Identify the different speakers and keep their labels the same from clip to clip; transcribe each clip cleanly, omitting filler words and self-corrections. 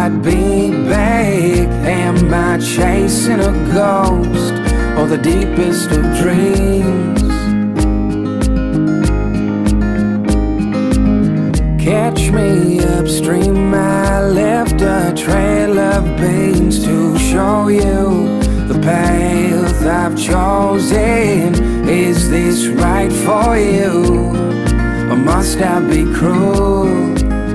Speaker 1: might be big. Am I chasing a ghost or the deepest of dreams? Catch me upstream, I left a trail of beans to show you the path I've chosen. Is this right for you, or must I be cruel?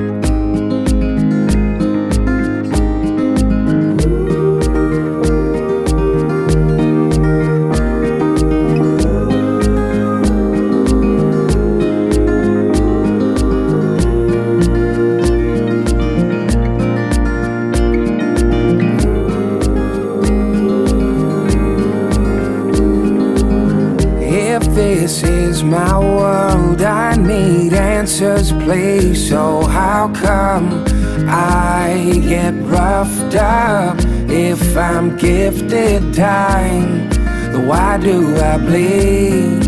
Speaker 1: This is my world, I need answers please. So how come I get roughed up if I'm gifted time? Then why do I bleed?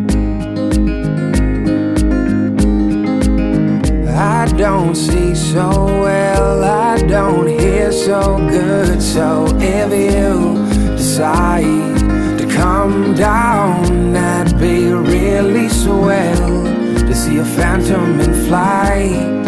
Speaker 1: I don't see so well, I don't hear so good. So if you decide to come down, that'd be really swell to see a phantom in flight.